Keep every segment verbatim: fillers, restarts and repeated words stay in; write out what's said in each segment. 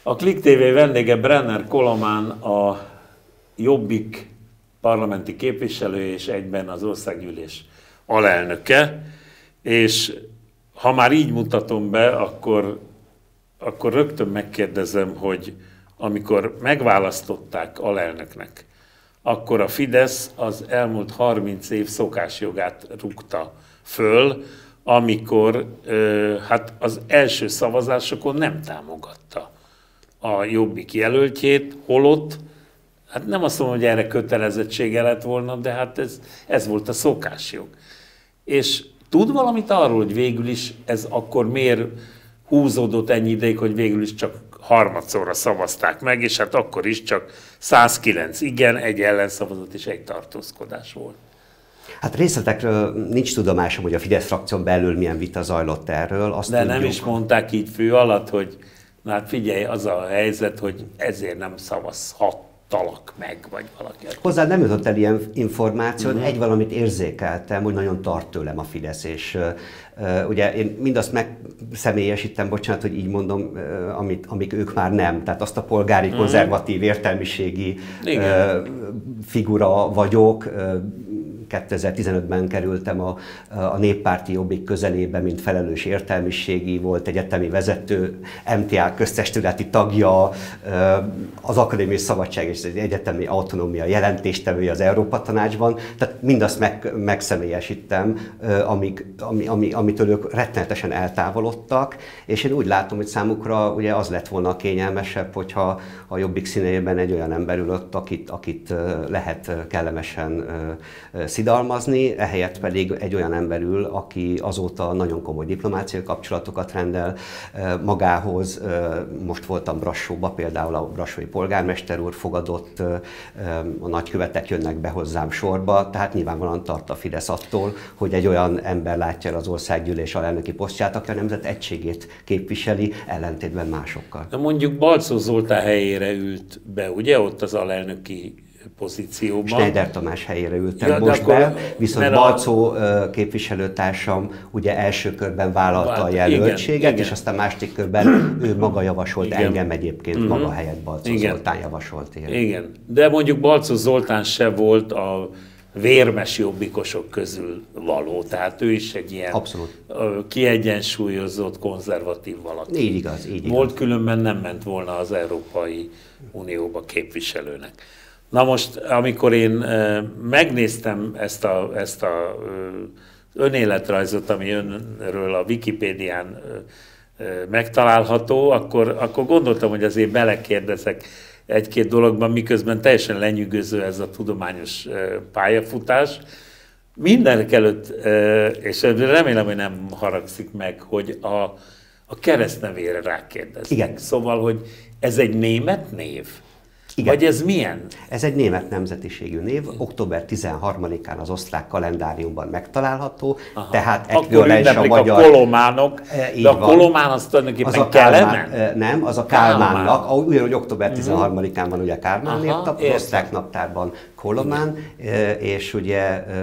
A Klik té vé vendége Brenner Koloman, a Jobbik parlamenti képviselő és egyben az országgyűlés alelnöke, és ha már így mutatom be, akkor, akkor rögtön megkérdezem, hogy amikor megválasztották alelnöknek, akkor a Fidesz az elmúlt harminc év szokásjogát rúgta föl, amikor hát az első szavazásokon nem támogatta a Jobbik jelöltjét, holott, hát nem azt mondom, hogy erre kötelezettsége lett volna, de hát ez, ez volt a szokásjog. És tud valamit arról, hogy végül is ez akkor miért húzódott ennyi ideig, hogy végül is csak harmadszorra szavazták meg, és hát akkor is csak százkilenc igen, egy ellenszavazat és egy tartózkodás volt. Hát részletekről nincs tudomásom, hogy a Fidesz frakción belül milyen vita zajlott erről. Azt De tudjuk, nem is mondták így fő alatt, hogy na hát figyelj, az a helyzet, hogy ezért nem szavazhattalak meg, vagy valaki. Hozzá nem jutott el ilyen információ, uh-huh. Egy valamit érzékeltem, hogy nagyon tart tőlem a Fidesz, és uh, ugye én mindazt megszemélyesítem, bocsánat, hogy így mondom, uh, amit, amik ők már nem. Tehát azt a polgári, uh-huh. konzervatív, értelmiségi uh, figura vagyok. Uh, kétezer-tizenötben kerültem a, a néppárti Jobbik közelébe, mint felelős értelmiségi, volt egyetemi vezető, em té á köztestületi tagja, az akadémiai szabadság és az egyetemi autonómia jelentéstevője az Európa Tanácsban. Tehát mindazt meg, megszemélyesítem, amik, ami, ami, amitől ők rettenetesen eltávolodtak, és én úgy látom, hogy számukra ugye az lett volna a kényelmesebb, hogyha a Jobbik színeiben egy olyan ember ülött, akit, akit lehet kellemesen szidalmazni, ehelyett pedig egy olyan ember ül, aki azóta nagyon komoly diplomáciai kapcsolatokat rendel magához. Most voltam Brassóba, például a brassói polgármester úr fogadott, a nagykövetek jönnek be hozzám sorba, tehát nyilvánvalóan tart a Fidesz attól, hogy egy olyan ember látja el az országgyűlés alelnöki posztját, aki a nemzet egységét képviseli, ellentétben másokkal. De mondjuk Balczó Zoltán helyére ült be, ugye, ott az alelnöki pozícióban. Schneider Tamás helyére ültem ja, most akkor, be, viszont Balczó a... képviselőtársam ugye első körben vállalta Vált, a jelöltséget, igen, és igen. Aztán második körben ő maga javasolt igen. engem egyébként, uh-huh. maga helyett Balczó igen. Zoltán javasolt. Én. Igen, de mondjuk Balczó Zoltán se volt a vérmes jobbikosok közül való, tehát ő is egy ilyen Abszolút. kiegyensúlyozott, konzervatív valaki. Így igaz, így igaz. Volt, különben nem ment volna az Európai Unióba képviselőnek. Na most, amikor én e, megnéztem ezt a, ezt a e, önéletrajzot, ami önről a Wikipédián e, e, megtalálható, akkor, akkor gondoltam, hogy azért belekérdezek egy-két dologban, miközben teljesen lenyűgöző ez a tudományos e, pályafutás. Mindenek előtt, e, és remélem, hogy nem haragszik meg, hogy a, a keresztnevére rákérdeztek. Igen. Szóval, hogy ez egy német név? Igen. Vagy ez milyen? Ez egy német nemzetiségű név, október tizenharmadikán az osztrák kalendáriumban megtalálható, Aha. tehát akkor ünneplik a, magyar... a kolománok, e, de a kolomán az tulajdonképpen az Kelemen? Kálmán, nem, az a Kálmánnak, Kálmán. Ugyanúgy október tizenharmadikán van ugye Kálmán névnap, az osztrák naptárban Kolomán, igen. És ugye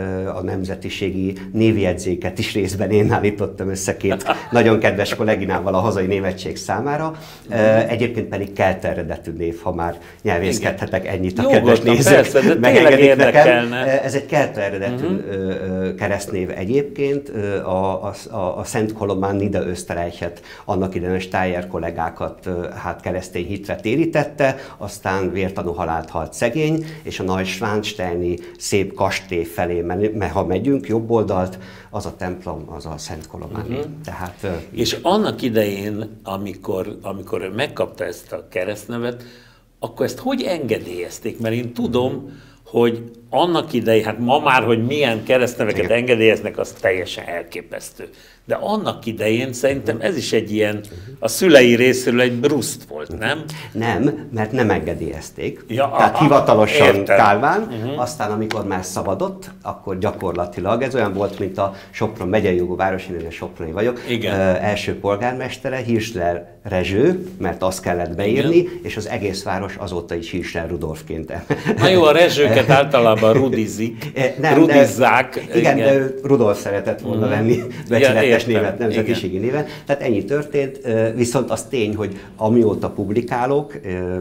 a nemzetiségi névjegyzéket is részben én állítottam össze két nagyon kedves kolléginával a hazai névegység számára, egyébként pedig kelt eredetű név, ha már nyelvészkedhetek ennyit a kedves nézők, megengedik nekem. Ez egy kelt eredetű uh-huh. keresztnév egyébként, a, a, a Szent Kolomán Niederösterreichet, annak idején a Steyer kollégákat hát keresztény hitre térítette, aztán vértanú halált halt szegény, és a Neuschwansteini szép kastély felé, ha megyünk, jobb oldalt, az a templom, az a Szent Kolománi. Uh-huh. Tehát, és annak idején, amikor, amikor ő megkapta ezt a keresztnevet, akkor ezt hogy engedélyezték? Mert én tudom, hogy annak idején, hát ma már, hogy milyen keresztneveket igen. engedélyeznek, az teljesen elképesztő. De annak idején szerintem ez is egy ilyen, a szülei részéről egy bruszt volt, nem? Nem, mert nem engedélyezték. Ja, Tehát aha, hivatalosan értem. Kálmán, uh-huh. aztán amikor már szabadott, akkor gyakorlatilag ez olyan volt, mint a Sopron megyei jogú város, én soproni vagyok, igen. Uh, első polgármestere, Hirschler Rezső, mert azt kellett beírni, igen. és az egész város azóta is Hirschler Rudolfként. Na jó, a Rezsőket általában rudizik, nem, rudizzák. De, igen, igen, de ő Rudolf szeretett volna lenni, becsülettel hivatalos német nemzetiségi néven. Tehát ennyi történt, viszont az tény, hogy amióta publikálok,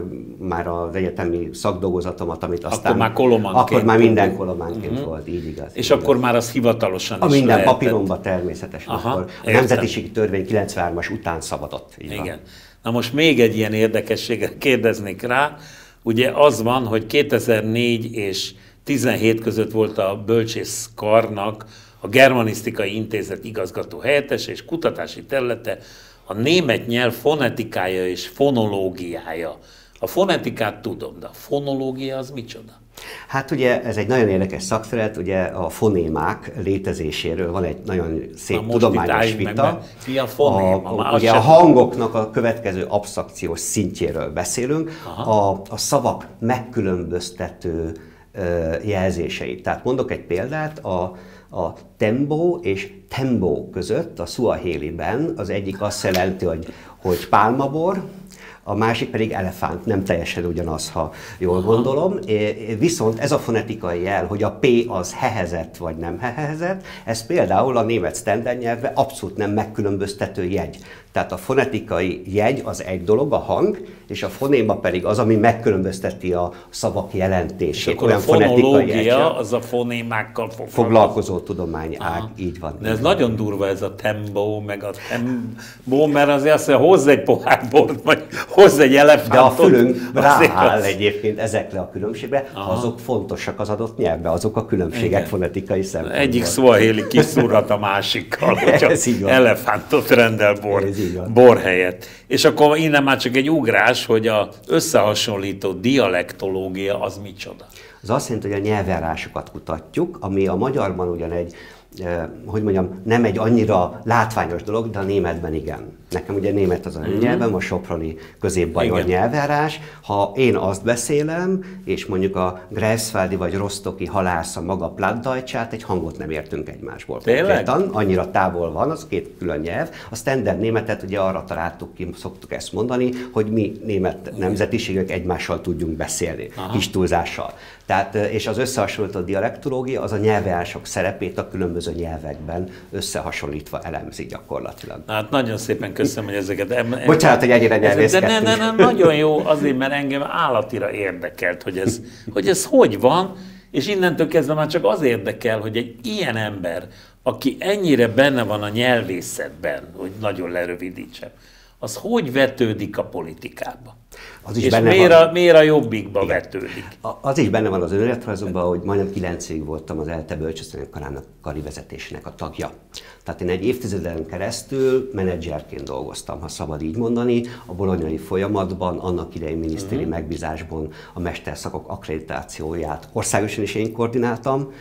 már az egyetemi szakdolgozatomat, amit aztán... Akkor már kolománként. Akkor már minden kolománként uh-huh. volt, így igaz. És így akkor igaz. már az hivatalosan a is minden lehetett. papíromban természetesen. Aha, akkor a értem. nemzetiségi törvény kilencvenhármas után szabadott. Igen. Na most még egy ilyen érdekességet kérdeznék rá. Ugye az van, hogy kétezer-négy és tizenhét között volt a bölcsészkarnak a Germanisztikai Intézet igazgató helyettes és kutatási területe a német nyelv fonetikája és fonológiája. A fonetikát tudom, de a fonológia az micsoda? Hát ugye ez egy nagyon érdekes szakterület, ugye a fonémák létezéséről van egy nagyon szép tudományos vita. Meg, mi a fonéma? A, ugye a hangoknak a következő absztrakciós szintjéről beszélünk, a, a szavak megkülönböztető uh, jelzéseit. Tehát mondok egy példát, a, a tembo és tembo között a szuahéliben az egyik azt jelenti, hogy, hogy pálmabor, a másik pedig elefánt, nem teljesen ugyanaz, ha jól Aha. gondolom. Viszont ez a fonetikai jel, hogy a P az hehezett vagy nem hehezett, ez például a német standard nyelvben abszolút nem megkülönböztető jegy. Tehát a fonetikai jegy az egy dolog, a hang, és a fonéma pedig az, ami megkülönbözteti a szavak jelentését. És akkor olyan a fonológia az a fonémákkal foglalkozó, foglalkozó tudományi ág, Aha. így van. De ez így nagyon van. Durva ez a tembo, meg a tembo, mert azért azt mondja, hozz egy pohár bort, vagy hozz egy elefántot. De a fülünk rááll az... egyébként ezekre a különbségre, Aha. azok fontosak az adott nyelvben, azok a különbségek Igen. fonetikai szempontból. Egyik szuahéli kiszúrhat a másikkal, hogyha elefántot rendel bor. bor helyett. És akkor innen már csak egy ugrás, hogy a összehasonlító dialektológia az micsoda? Az azt jelenti, hogy a nyelvjárásokat kutatjuk, ami a magyarban ugyan egy, eh, hogy mondjam, nem egy annyira látványos dolog, de a németben igen. Nekem ugye német az a mm-hmm. nyelvem, a soproni középbajor nyelvjárás. Ha én azt beszélem, és mondjuk a greifswaldi vagy rostoki halásza maga plattdeutschát, egy hangot nem értünk egymásból. Tényleg? Annyira távol van, az két külön nyelv. A standard németet ugye arra találtuk ki, szoktuk ezt mondani, hogy mi német nemzetiségek egymással tudjunk beszélni, Aha. kis túlzással. Tehát, és az összehasonlított dialektológia az a nyelvjárások szerepét a különböző nyelvekben összehasonlítva elemzi gyakorlatilag. Hát nagyon szépen köszönöm, hogy ezeket... Em, em, Bocsánat, hogy ennyire nyelvészkedtünk. De ne, ne, ne, nagyon jó, azért, mert engem állatira érdekelt, hogy ez, hogy ez hogy van, és innentől kezdve már csak az érdekel, hogy egy ilyen ember, aki ennyire benne van a nyelvészetben, hogy nagyon lerövidítsem, az hogy vetődik a politikába? Az is és benne miért, van. A, miért a Jobbikba Igen. vetődik? Az is benne van az önéletrajzomban, hogy majdnem kilenc évig voltam az ELTE bölcsészetkarának kari vezetésének a tagja. Tehát én egy évtizeden keresztül menedzserként dolgoztam, ha szabad így mondani, a bolonyai folyamatban, annak idején minisztéri uh-huh. megbízásban a mesterszakok akkreditációját országosan is én koordináltam.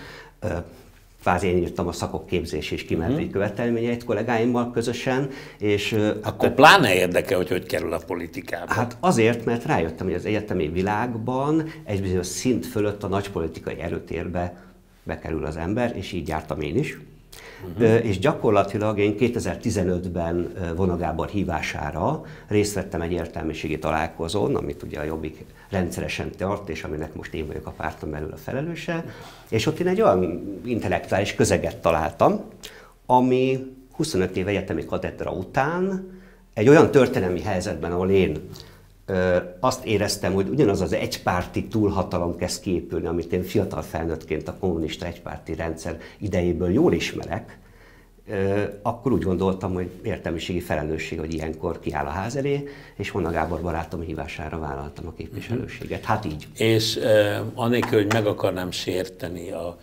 Kvázi én írtam a szakok képzés és kimeneti uh-huh. követelményeit kollégáimmal közösen. És akkor hát, pláne érdekel, hogy hogy kerül a politikába. Hát azért, mert rájöttem, hogy az egyetemi világban egy bizonyos szint fölött a nagypolitikai erőtérbe bekerül az ember, és így jártam én is. Uh-huh. És gyakorlatilag én kétezer-tizenötben Vona Gábor hívására részt vettem egy értelmiségi találkozón, amit ugye a Jobbik rendszeresen tart, és aminek most én vagyok a párton belül a felelőse, és ott én egy olyan intellektuális közeget találtam, ami huszonöt év egyetemi katedra után egy olyan történelmi helyzetben, ahol én ö, azt éreztem, hogy ugyanaz az egypárti túlhatalom kezd kiépülni, amit én fiatal felnőttként a kommunista egypárti rendszer idejéből jól ismerek, ö, akkor úgy gondoltam, hogy értelmiségi felelősség, hogy ilyenkor kiáll a ház elé, és Vona Gábor barátom hívására vállaltam a képviselőséget. Hát így. És euh, anélkül, hogy meg akarnám sérteni a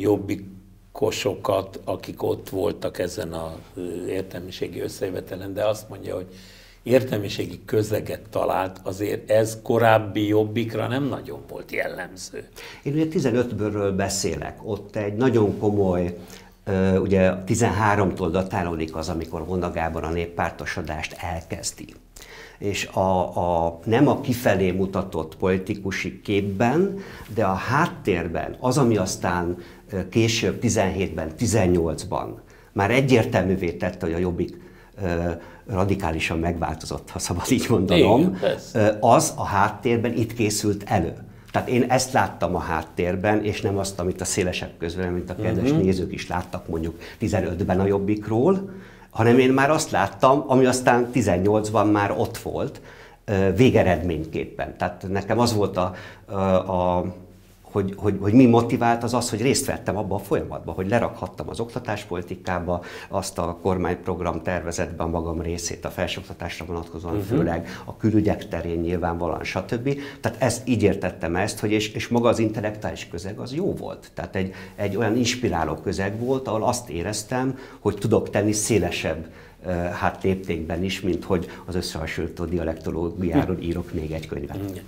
jobbikosokat, akik ott voltak ezen az értelmiségi összejövetelen, de azt mondja, hogy értelmiségi közeget talált, azért ez korábbi Jobbikra nem nagyon volt jellemző. Én ugye tizenötből beszélek, ott egy nagyon komoly, ugye tizenháromtól datálódik az, amikor Vona Gábor a néppártosodást elkezdi. És a, a, nem a kifelé mutatott politikusi képben, de a háttérben, az, ami aztán később tizenhétben, tizennyolcban már egyértelművé tette, hogy a Jobbik radikálisan megváltozott, ha szabad így mondanom, Igen, az a háttérben itt készült elő. Tehát én ezt láttam a háttérben, és nem azt, amit a szélesebb közvélemény, mint a kedves uh-huh. nézők is láttak mondjuk tizenötben a Jobbikról. hanem én már azt láttam, ami aztán tizennyolcban már ott volt, végeredményképpen. Tehát nekem az volt a, a, a Hogy, hogy, hogy mi motivált, az az, hogy részt vettem abba a folyamatban, hogy lerakhattam az oktatáspolitikába, azt a kormányprogram tervezetben a magam részét, a felsőoktatásra vonatkozóan, uh-huh. főleg a külügyek terén nyilvánvalóan, stb. Tehát ezt, így értettem ezt, hogy és, és maga az intellektuális közeg az jó volt. Tehát egy, egy olyan inspiráló közeg volt, ahol azt éreztem, hogy tudok tenni szélesebb hát léptékben is, mint hogy az összehasonlító dialektológiáról írok még egy könyvet. Igen.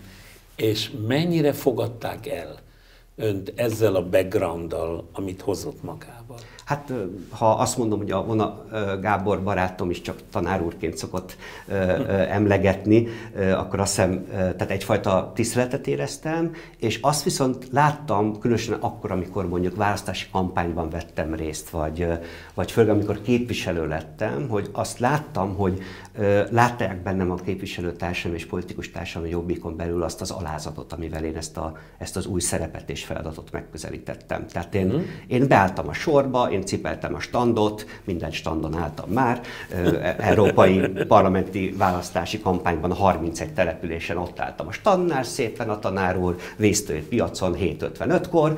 És mennyire fogadták el önt ezzel a backgrounddal, amit hozott magával? Hát, ha azt mondom, hogy a Vona Gábor barátom is csak tanár úrként szokott emlegetni, akkor azt hiszem, tehát egyfajta tiszteletet éreztem, és azt viszont láttam, különösen akkor, amikor mondjuk választási kampányban vettem részt, vagy, vagy főleg amikor képviselő lettem, hogy azt láttam, hogy látták bennem a képviselőtársam és politikus társam a Jobbikon belül azt az alázatot, amivel én ezt, a, ezt az új szerepet és feladatot megközelítettem. Tehát én, mm. én beálltam a sorba, én cipeltem a standot, minden standon álltam már, európai parlamenti választási kampányban harmincegy településen ott álltam a standnál, szépen a tanár úr, vésztői piacon hét ötvenötkor,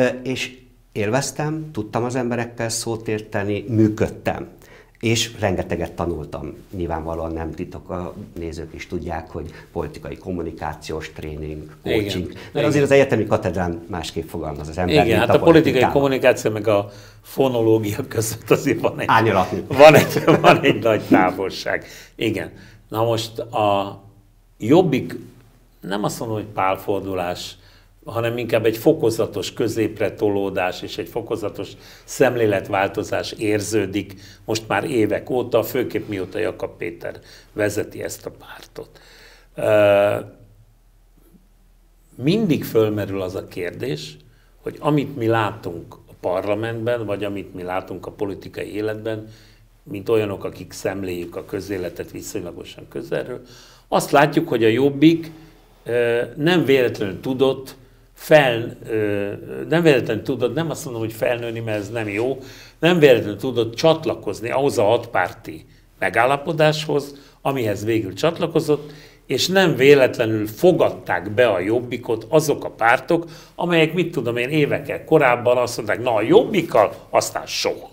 és élveztem, tudtam az emberekkel szót érteni, működtem. És rengeteget tanultam. Nyilvánvalóan nem titok, a nézők is tudják, hogy politikai kommunikációs tréning, coaching. Igen. Mert azért az egyetemi katedrán másképp fogalmaz az ember. Igen, hát a, a politikai kommunikáció meg a fonológia között azért van egy, van egy, van egy nagy távolság. Igen. Na most a Jobbik, nem azt mondom, hogy pálfordulás, hanem inkább egy fokozatos középre tolódás és egy fokozatos szemléletváltozás érződik most már évek óta, főképp mióta Jakab Péter vezeti ezt a pártot. Mindig fölmerül az a kérdés, hogy amit mi látunk a parlamentben, vagy amit mi látunk a politikai életben, mint olyanok, akik szemléljük a közéletet viszonylagosan közelről, azt látjuk, hogy a Jobbik nem véletlenül tudott Fel, nem véletlenül tudott, nem azt mondom, hogy felnőni, mert ez nem jó, nem véletlenül tudott csatlakozni ahhoz a hatpárti megállapodáshoz, amihez végül csatlakozott, és nem véletlenül fogadták be a Jobbikot azok a pártok, amelyek, mit tudom én, évekkel korábban azt mondták, na a Jobbikkal, aztán soha.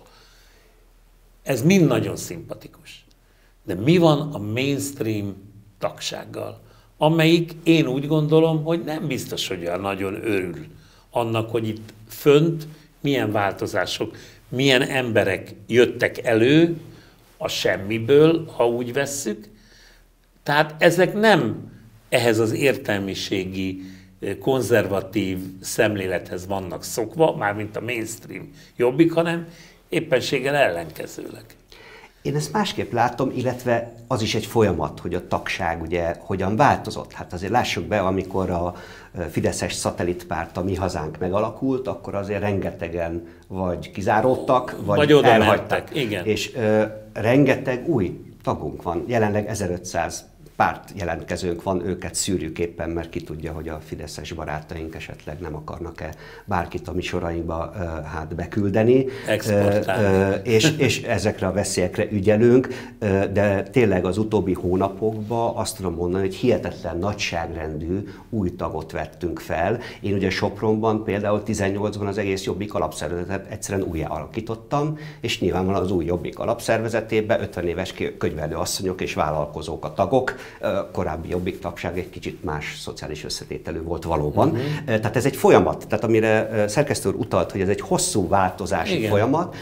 Ez mind nagyon szimpatikus. De mi van a mainstream tagsággal? Amelyik én úgy gondolom, hogy nem biztos, hogy olyan nagyon örül annak, hogy itt fönt milyen változások, milyen emberek jöttek elő a semmiből, ha úgy vesszük. Tehát ezek nem ehhez az értelmiségi, konzervatív szemlélethez vannak szokva, mármint a mainstream Jobbik, hanem éppenséggel ellenkezőleg. Én ezt másképp látom, illetve az is egy folyamat, hogy a tagság ugye hogyan változott. Hát azért lássuk be, amikor a fideszes szatellitpárt, a Mi Hazánk megalakult, akkor azért rengetegen vagy kizáródtak, vagy, vagy elhagytak. Igen. És ö, rengeteg új tagunk van, jelenleg ezerötszáz párt jelentkezőnk van, őket szűrjük éppen, mert ki tudja, hogy a fideszes barátaink esetleg nem akarnak-e bárkit a mi sorainkba uh, hát beküldeni. Exportálni. Uh, és, és ezekre a veszélyekre ügyelünk, uh, de tényleg az utóbbi hónapokban azt tudom mondani, hogy hihetetlen nagyságrendű új tagot vettünk fel. Én ugye Sopronban például tizennyolcban az egész Jobbik alapszervezetet egyszerűen újjá alakítottam, és nyilvánvalóan az új Jobbik alapszervezetében ötven éves könyvelő asszonyok és vállalkozók a tagok. Korábbi Jobbik tagság egy kicsit más szociális összetételű volt valóban. Uh-huh. Tehát ez egy folyamat, tehát amire szerkesztő úr utalt, hogy ez egy hosszú változási Igen. folyamat.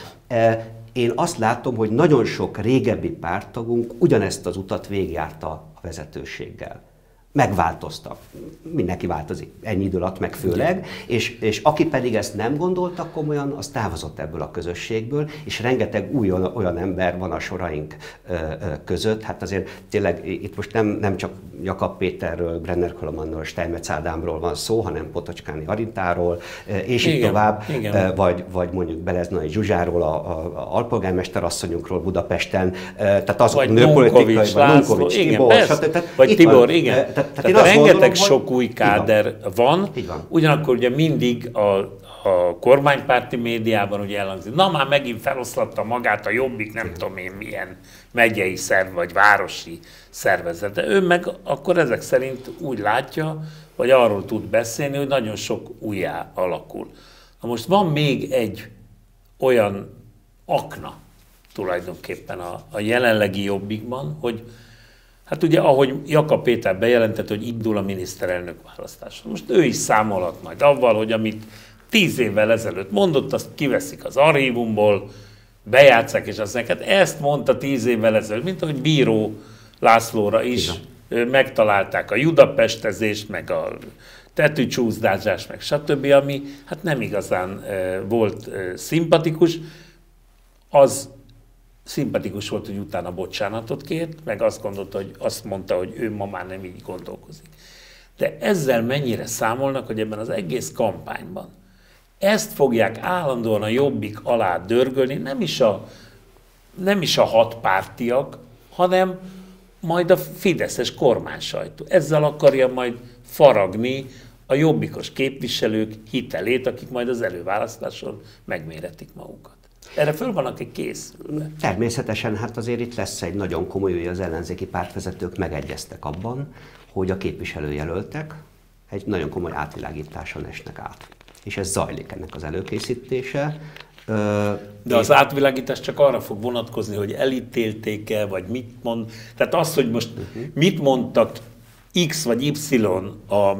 Én azt látom, hogy nagyon sok régebbi párttagunk ugyanezt az utat végigjárta a vezetőséggel. Megváltoztak. Mindenki változik ennyi idő alatt, meg főleg, és, és aki pedig ezt nem gondolta komolyan, az távozott ebből a közösségből, és rengeteg új olyan ember van a soraink ö, ö, között. Hát azért tényleg itt most nem, nem csak Jakab Péterről, Brenner Kolomanról, Steinmetz Ádámról van szó, hanem Potocskáni Arintáról, és így tovább, igen. Vagy, vagy mondjuk Beleznai Zsuzsáról, a, a, a alpolgármester asszonyunkról Budapesten, tehát azok nőpolitikai, vagy Lunkovics, Tibor, stb. Vagy Tibor, igen. Tehát, tehát, tehát rengeteg gondolom, sok új káder van, van, ugyanakkor ugye mindig a, a kormánypárti médiában ugye elhangzik, na már megint feloszlatta magát a Jobbik, nem tudom én milyen megyei szerv vagy városi szervezet. De ő meg akkor ezek szerint úgy látja, vagy arról tud beszélni, hogy nagyon sok újjá alakul. Na most van még egy olyan akna tulajdonképpen a, a jelenlegi Jobbikban, hogy hát ugye ahogy Jakab Péter bejelentett, hogy indul a miniszterelnök választáson. Most ő is számolhat majd avval, hogy amit tíz évvel ezelőtt mondott, azt kiveszik az archívumból, bejátszák, és azt neked ezt mondta tíz évvel ezelőtt, mint ahogy Bíró Lászlóra is igen. Megtalálták a judapestezést, meg a tetűcsúszdázást, meg stb., ami hát nem igazán e, volt e, szimpatikus. Az szimpatikus volt, hogy utána bocsánatot kért, meg azt gondolta, hogy azt mondta, hogy ő ma már nem így gondolkozik. De ezzel mennyire számolnak, hogy ebben az egész kampányban ezt fogják állandóan a Jobbik alá dörgölni, nem is a, nem is a hatpártiak, hanem majd a fideszes kormánysajtó. Ezzel akarja majd faragni a jobbikos képviselők hitelét, akik majd az előválasztáson megméretik magukat. Erre föl vannak-e készülve? Természetesen, hát azért itt lesz egy nagyon komoly, hogy az ellenzéki pártvezetők megegyeztek abban, hogy a képviselőjelöltek egy nagyon komoly átvilágításon esnek át. És ez zajlik, ennek az előkészítése. De az átvilágítás csak arra fog vonatkozni, hogy elítélték-e, vagy mit mond. Tehát az, hogy most uh-huh. mit mondtak X vagy Y a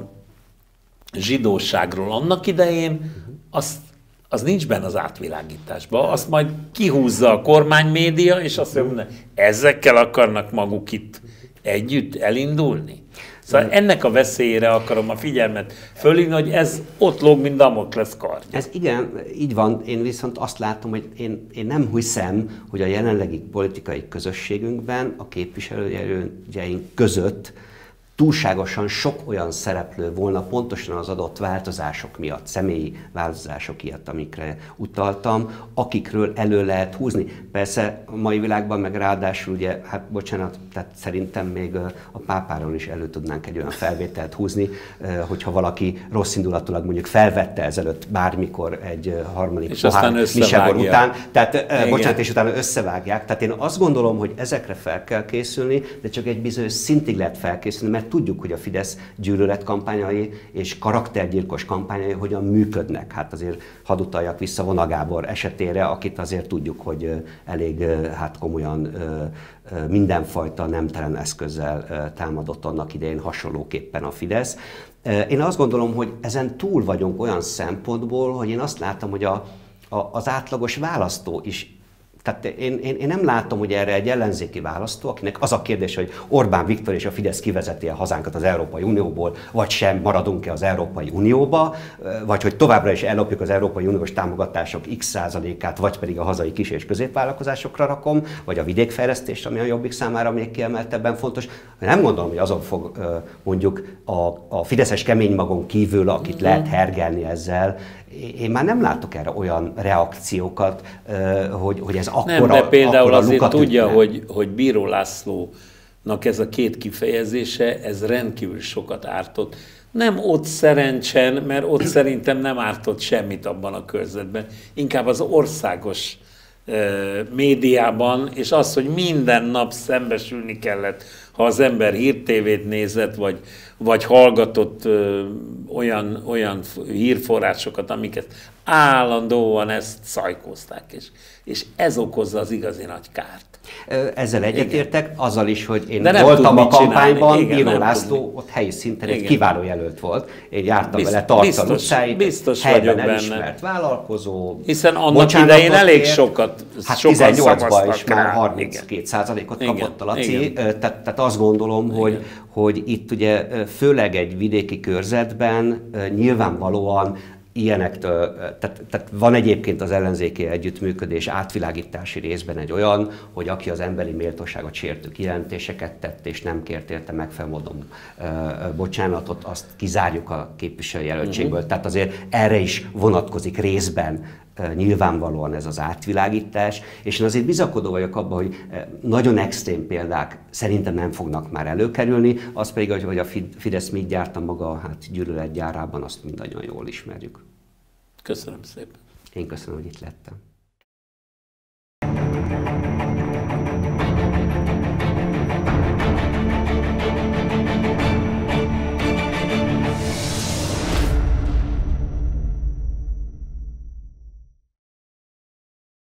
zsidóságról annak idején, uh-huh. azt az nincs benne az átvilágításban, azt majd kihúzza a kormánymédia, és azt mondja, ezekkel akarnak maguk itt együtt elindulni. Szóval ennek a veszélyére akarom a figyelmet fölhívni, hogy ez ott lóg, mint Damoklesz kardja. Ez igen, így van, én viszont azt látom, hogy én, én nem hiszem, hogy a jelenlegi politikai közösségünkben a képviselőjelöltjeink között túlságosan sok olyan szereplő volna pontosan az adott változások miatt, személyi változások miatt, amikre utaltam, akikről elő lehet húzni. Persze a mai világban meg ráadásul ugye, hát bocsánat, tehát szerintem még a pápáról is elő tudnánk egy olyan felvételt húzni, hogyha valaki rosszindulatúlag mondjuk felvette ezelőtt bármikor egy harmadik pohár misebor után, tehát igen. bocsánat, és utána összevágják. Tehát én azt gondolom, hogy ezekre fel kell készülni, de csak egy bizonyos szintig lehet felkészülni, mert tudjuk, hogy a Fidesz gyűlöletkampányai és karaktergyilkos kampányai hogyan működnek. Hát azért hadd utaljak vissza Vona Gábor esetére, akit azért tudjuk, hogy elég hát komolyan mindenfajta nemtelen eszközzel támadott annak idején hasonlóképpen a Fidesz. Én azt gondolom, hogy ezen túl vagyunk olyan szempontból, hogy én azt látom, hogy a, a, az átlagos választó is. Tehát én, én, én nem látom, hogy erre egy ellenzéki választó, akinek az a kérdés, hogy Orbán Viktor és a Fidesz kivezeti a hazánkat az Európai Unióból, vagy sem maradunk-e az Európai Unióba, vagy hogy továbbra is ellopjuk az Európai Uniós támogatások x százalékát, vagy pedig a hazai kis- és középvállalkozásokra rakom, vagy a vidékfejlesztést, ami a Jobbik számára még kiemeltebben fontos. Nem gondolom, hogy azon fog mondjuk a, a fideszes kemény magon kívül, akit mm-hmm. lehet hergelni ezzel. Én már nem látok erre olyan reakciókat, hogy, hogy ez akkora Nem, de például azért tudja, ütne. hogy, hogy Bíró Lászlónak ez a két kifejezése, ez rendkívül sokat ártott. Nem ott szerencsen, mert ott szerintem nem ártott semmit abban a körzetben. Inkább az országos médiában, és az, hogy minden nap szembesülni kellett, ha az ember hírtévét nézett, vagy, vagy hallgatott ö, olyan, olyan hírforrásokat, amiket állandóan ezt szajkózták, és, és ez okozza az igazi nagy kárt. Ezzel egyetértek, azzal is, hogy én voltam a kampányban, Bíró László ott helyi szinten egy kiváló jelölt volt. Én jártam Bizt, vele Tarcal utcáig, biztos helyben vagyok elismert benne. Vállalkozó. Hiszen annak idején elég sokat, hát sokan tizennyolcban is rá. már harminckét százalékot kapott a Laci. Tehát, tehát azt gondolom, hogy, hogy itt ugye főleg egy vidéki körzetben nyilvánvalóan ilyenektől, tehát, tehát van egyébként az ellenzéki együttműködés átvilágítási részben egy olyan, hogy aki az emberi méltóságot sértő kijelentéseket tett, és nem kért érte megfelelő módon uh, bocsánatot, azt kizárjuk a képviselőjelöltségből. Uh-huh. Tehát azért erre is vonatkozik részben uh, nyilvánvalóan ez az átvilágítás, és én azért bizakodó vagyok abban, hogy uh, nagyon extrém példák szerintem nem fognak már előkerülni, az pedig, hogy a Fidesz mit gyárta maga hát gyűlöletgyárában, azt mindannyian jól ismerjük. Köszönöm szépen. Én köszönöm, hogy itt lettem.